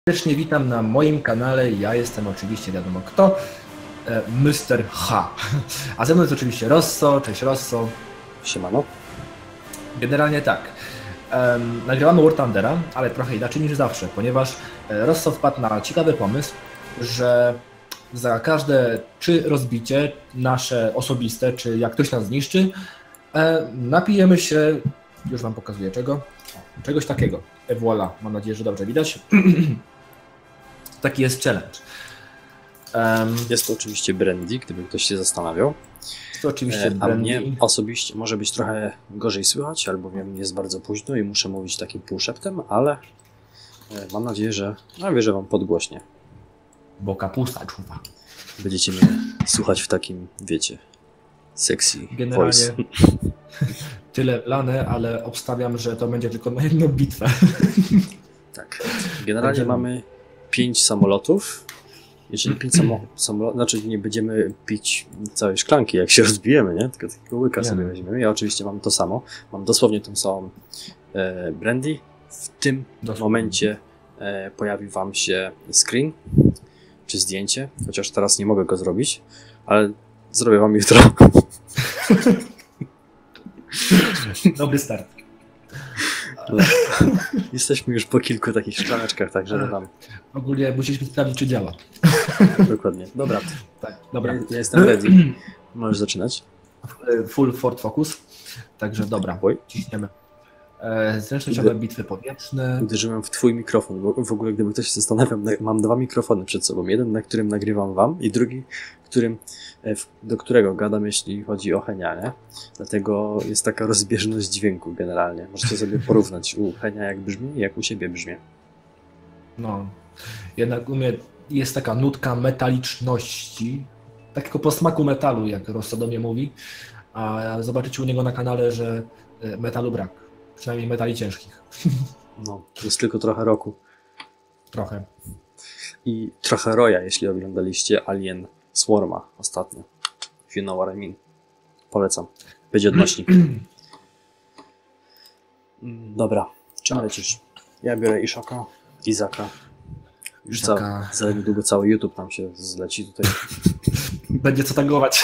Serdecznie witam na moim kanale. Ja jestem oczywiście wiadomo kto, Mr. H. A ze mną jest oczywiście Rosso. Cześć Rosso. Siemano. Generalnie tak. Nagrywamy War Thundera, ale trochę inaczej niż zawsze, ponieważ Rosso wpadł na ciekawy pomysł, że za każde czy rozbicie nasze osobiste, czy jak ktoś nas zniszczy, napijemy się, już wam pokazuję czego, czegoś takiego. Voilà, mam nadzieję, że dobrze widać. Taki jest challenge. Jest to oczywiście brandy, gdyby ktoś się zastanawiał. Jest to oczywiście brandy. A mnie osobiście może być trochę gorzej słychać, albowiem jest bardzo późno i muszę mówić takim półszeptem, ale mam nadzieję, że nawierzę wam podgłośnie. Bo kapusta czuwa. Będziecie mnie słuchać w takim, wiecie, sexy generalnie voice. Tyle lane, ale obstawiam, że to będzie tylko na jedną bitwę. Tak. Generalnie mamy 5 samolotów. Jeżeli 5 samolotów, znaczy nie będziemy pić całej szklanki, jak się rozbijemy, nie? Tylko łyka sobie weźmiemy. Ja oczywiście mam to samo. Mam dosłownie tą samą brandy. W tym momencie pojawi wam się screen, czy zdjęcie, chociaż teraz nie mogę go zrobić, ale zrobię wam jutro. Dobry start. Jesteśmy już po kilku takich szklaneczkach, także tam. Ogólnie musieliśmy sprawdzić, czy działa. Dokładnie. Dobra. Tak, dobra. Ja jestem ready. Możesz zaczynać. Full Ford Focus. Także dobra, ciśniemy. Zręcznościowe bitwy powietrzne. Uderzyłem w twój mikrofon, bo w ogóle gdyby ktoś się zastanawiał, mam 2 mikrofony przed sobą. Jeden, na którym nagrywam wam i drugi, do którego gadam, jeśli chodzi o Henia, nie? Dlatego jest taka rozbieżność dźwięku generalnie. Możecie sobie porównać u Henia jak brzmi i jak u siebie brzmi. No, jednak u mnie jest taka nutka metaliczności, takiego posmaku metalu, jak Rosso do mnie mówi, a zobaczycie u niego na kanale, że metalu brak. Przynajmniej metali ciężkich. No, jest tylko trochę roku. Trochę. I trochę roja, jeśli oglądaliście Alien Swarma ostatnio. If you know what I mean. Polecam. Będzie odnośnik. Dobra, czym lecisz? Ja biorę Ishoka, Izaka. Już za niedługo cały YouTube tam się zleci tutaj. Będzie co tagować.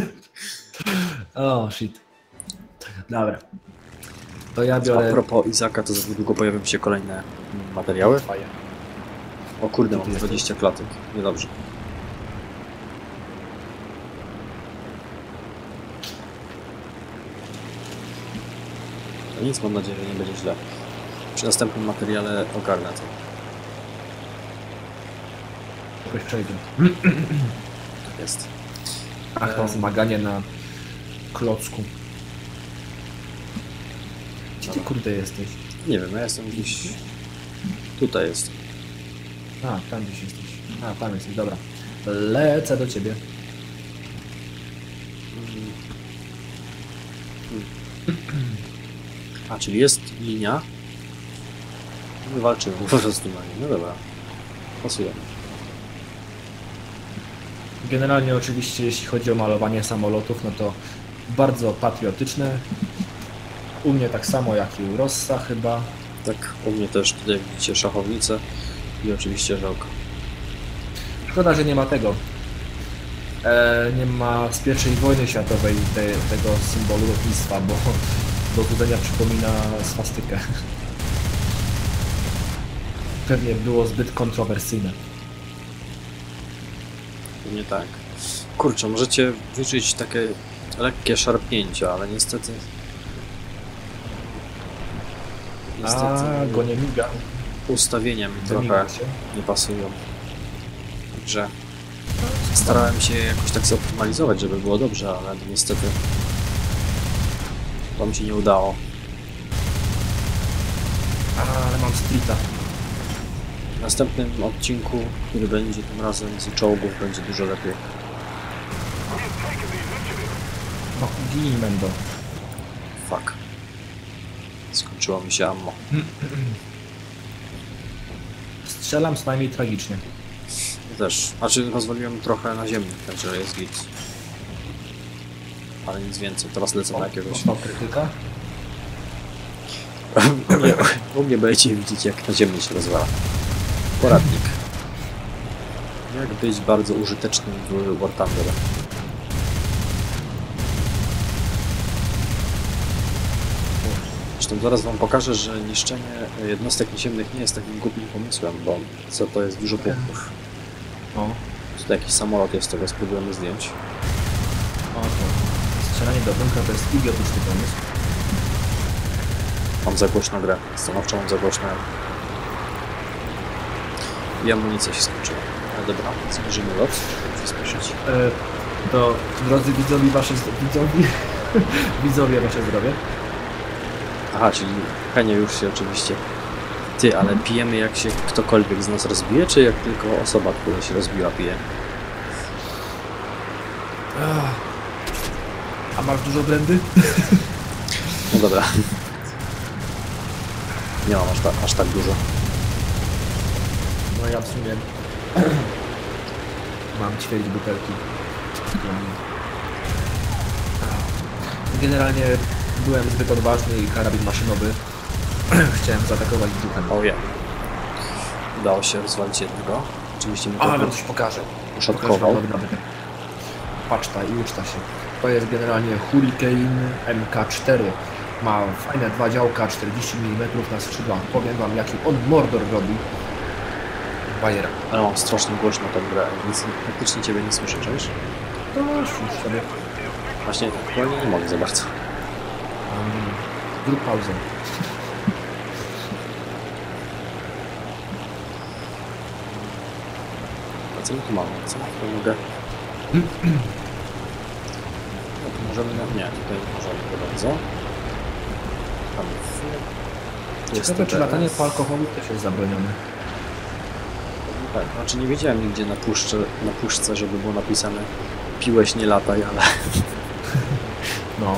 O, shit. Dobra. To ja biorę... A propos Izaka, to za niedługo pojawią się kolejne materiały. O kurde, mam 20 klatek. Niedobrze. No nic, mam nadzieję, że nie będzie źle. Przy następnym materiale ogarnę to. Jakoś przejdzie. Tak jest. Ach, to zmaganie na klocku. Gdzie ty kurde jesteś? Nie wiem, ja jestem gdzieś... Tutaj jest. A, tam gdzieś jesteś. A, tam jesteś, dobra. Lecę do ciebie. A, czyli jest linia. My walczymy po prostu na niej. No dobra. Pasujemy. Generalnie oczywiście jeśli chodzi o malowanie samolotów, no to bardzo patriotyczne. U mnie tak samo jak i u Rossa chyba. Tak, u mnie też tutaj widzicie szachownicę i oczywiście żołk. Szkoda, że nie ma tego. Nie ma z I wojny światowej tego symbolu lotnictwa, bo do obudzenia przypomina swastykę. Pewnie było zbyt kontrowersyjne. Nie tak. Kurczę, możecie wyczuć takie lekkie szarpnięcia, ale niestety... Go nie miga. Ustawienia mi trochę nie pasują. Także starałem się jakoś tak zoptymalizować, żeby było dobrze, ale niestety to mi się nie udało. Ale mam splita. W następnym odcinku, który będzie tym razem z czołgów, będzie dużo lepiej. No, gini Mendo. Fuck. Skończyło mi się ammo. Strzelam co najmniej tragicznie. Ja też. Znaczy rozwaliłem trochę na ziemi, także jest git. Ale nic więcej. Teraz lecę na jakiegoś... Dostał krytyka? U mnie będziecie widzieć, jak na ziemi się rozwala. Poradnik. Jak być bardzo użytecznym w War Thunder. Zresztą zaraz wam pokażę, że niszczenie jednostek naziemnych nie jest takim głupim pomysłem, bo co to jest dużo punktów. No. Tutaj jakiś samolot jest, tego spróbujemy zdjąć. O, to strzelanie do bunkra to jest idiotyczny pomysł. Mam za głośno grę, stanowczo mam za głośno. I amunicja się skończyła. Ale dobra, zmierzymy lot, żeby przyspieszyć. To drodzy widzowie, widzowie wasze zdrowie. Aha, czyli Henia już się oczywiście... Ty, ale pijemy jak się ktokolwiek z nas rozbije, czy jak tylko osoba, która się rozbiła, pije? A masz dużo blendy? No dobra. Nie mam aż tak dużo. No ja w sumie mam ćwierć butelki. Generalnie byłem zbyt odważny i karabin maszynowy. Chciałem zaatakować duchem. O ja. Udało się rozwalić jednego. Oczywiście mi to ale coś pokażę. uszatkował. Paczta i uczta się. To jest generalnie Hurricane MK4. Ma fajne 2 działka, 40 mm na skrzydłach. Powiem wam, jaki on mordor robi. Bajera. Ale mam strasznie głośno tą grę, więc praktycznie ciebie nie słyszę, czujesz? To już sobie. Właśnie aktualnie nie mogę za bardzo. Zrób pauzę. A co my tu mamy? Co tu mogę? No to możemy... Nie, tutaj nie możemy za bardzo. Tam Ciekawe, czy latanie po alkoholu też jest zabronione. Tak, znaczy nie wiedziałem nigdzie na puszce, żeby było napisane piłeś, nie lataj, ale... No.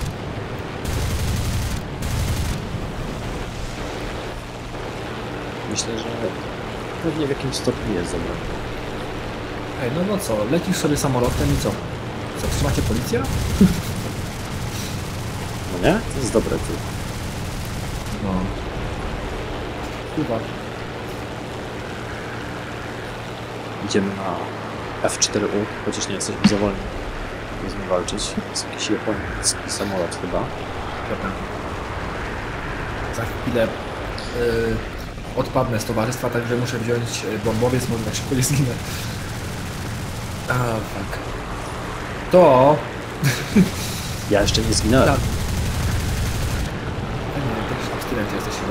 Myślę, że pewnie w jakimś stopniu jest zabronione. Ej, no co, lecisz sobie samolotem i co? Co, trzymacie policja? No nie? To jest dobre, ty. No. Chyba. Idziemy na F4U, chociaż nie jesteśmy za wolni. Nie z nim walczyć. Jest jakiś japoński samolot chyba. Dobra. Za chwilę odpadnę z towarzystwa, także muszę wziąć bombowiec, może tak szybko nie zginę. A, tak. To... Ja jeszcze nie zginąłem. Tak. Nie, to już abstynent jesteś chyba.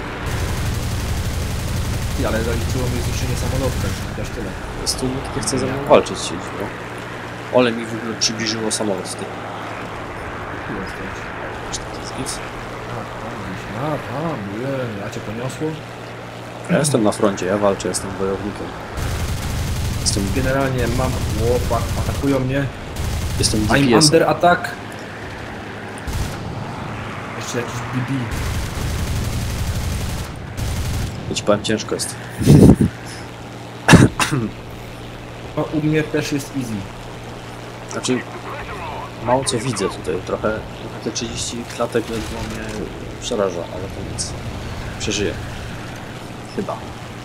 I, ale zaliczyło mi zniszczenie samolotu, także chociaż tyle. Po prostu nikt nie chce ze mną walczyć. No. Ole mi w ogóle przybliżyło samolot z tym. Tu jesteś. Czy to jest nic? Tam, ja cię poniosło. Ja jestem na froncie, ja walczę, jestem wojownikiem. Generalnie mam łopak, atakują mnie. Jestem I'm DPS-em. under attack. Jeszcze jakiś BB. Ja ci powiem, ciężko jest. No, u mnie też jest easy. Znaczy, mało co widzę tutaj, trochę te 30 klatek ledwo mnie przeraża, ale to nic. Przeżyję. Chyba.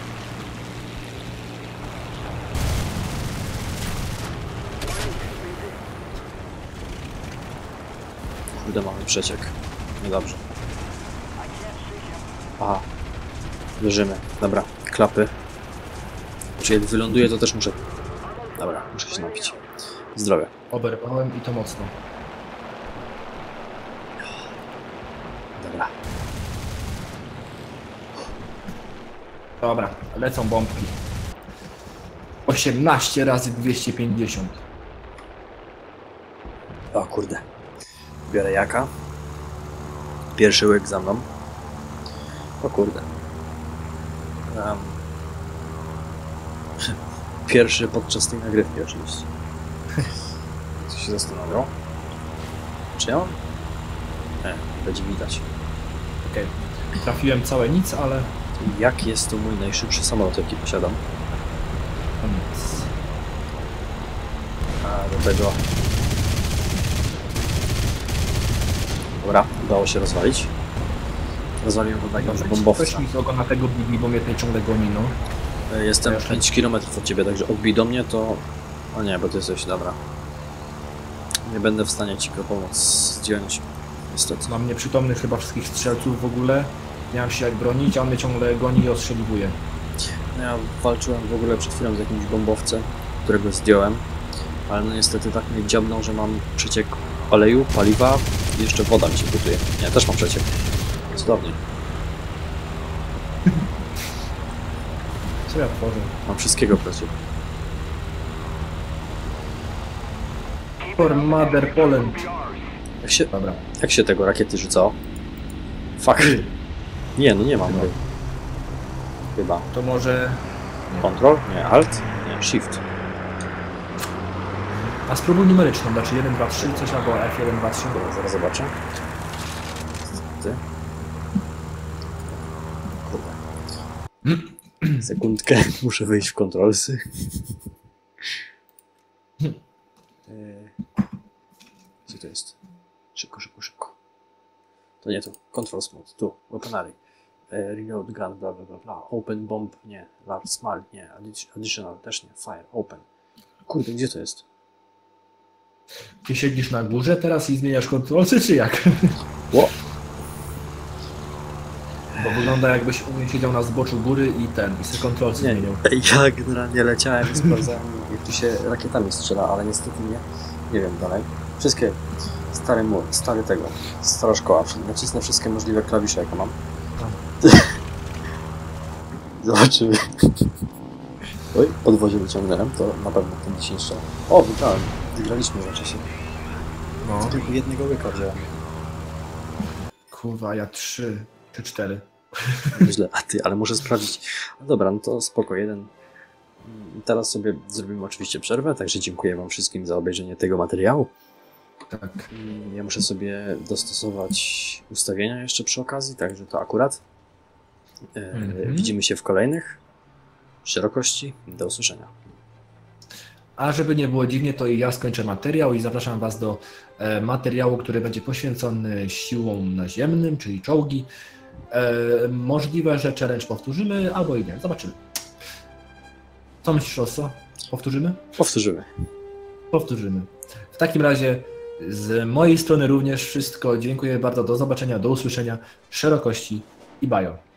Kurde, mamy przeciek. Niedobrze. Aha. Leżymy. Dobra, klapy. Znaczy jak wyląduję, to też muszę... Dobra, muszę się napić. Zdrowia. Oberwałem i to mocno. Dobra. Dobra, lecą bombki. 18 razy 250. O kurde. Biorę jaka. Pierwszy łyk za mną. O kurde. Pierwszy podczas tej nagrywki oczywiście. Co się zastanawiał? Czy ja mam? Nie, będzie widać. Okej. Trafiłem całe nic, ale... Jak jest to mój najszybszy samolot, jaki posiadam? To nic. A do tego... Dobra, udało się rozwalić. Rozwaliłem go na bombowca. Weź mi z ogona tego BB, bo mnie tutaj ciągle goni, no. Jestem 5 km od ciebie, także odbij do mnie, to... O nie, bo ty jesteś, dobra. Nie będę w stanie ci go pomóc zdjąć, niestety. Mam nieprzytomnych chyba wszystkich strzelców w ogóle. Nie mam się jak bronić, a on mnie ciągle goni i ostrzeliwuje. No ja walczyłem w ogóle przed chwilą z jakimś bombowcem, którego zdjąłem. Ale no niestety tak mnie dziabnął, że mam przeciek oleju, paliwa i jeszcze woda mi się gotuje. Nie, też mam przeciek. Cudownie. Co ja tworzę? Mam wszystkiego przeciek. For Mother Poland. Dobra. Jak się tego rakiety rzucało? Fuck. Nie, no nie mam. Chyba. To może... Control? Nie. Alt? Nie. Shift. A spróbuj numeryczną, znaczy 1, 2, 3, coś albo F1, 2, 3. Dobra, zaraz zobaczę. Ty. Kurde. Sekundkę, muszę wyjść w kontrolsy. Co to jest? Szybko, szybko, szybko. To nie tu. Control mode. Tu. Weaponary. Reload gun, bla bla bla bla. Open bomb, nie. Large small, nie. Additional, też nie. Fire, open. Kurde, gdzie to jest? Ty siedzisz na górze teraz i zmieniasz kontrolsy, czy jak? Ło! Bo wygląda jakbyś u mnie siedział na zboczu góry i se kontrolsy zmieniał. Ja generalnie leciałem i sprawdzałem, jak tu się rakietami strzela, ale niestety nie wiem dalej. Wszystkie stara szkoła. Nacisnę wszystkie możliwe klawisze, jakie mam. Zobaczymy. Oj, podwozie wyciągnąłem, to na pewno ten 10 strzał. O, wygrałem. Wygraliśmy raczej się. No. Tylko jednego łyka wziąłem. Kurwa, ja 3 czy 4. Źle, a ty, ale muszę sprawdzić. No dobra, no to spoko, jeden. Teraz sobie zrobimy oczywiście przerwę, także dziękuję wam wszystkim za obejrzenie tego materiału. Tak. Ja muszę sobie dostosować ustawienia jeszcze przy okazji, także to akurat. Widzimy się w kolejnych szerokości. Do usłyszenia. A żeby nie było dziwnie, to i ja skończę materiał i zapraszam was do materiału, który będzie poświęcony siłom naziemnym, czyli czołgi. Możliwe, że challenge powtórzymy, albo i nie. Zobaczymy. Co myślisz, Rosso? Powtórzymy? Powtórzymy. Powtórzymy. W takim razie z mojej strony również wszystko. Dziękuję bardzo. Do zobaczenia, do usłyszenia. Szerokości i bajo.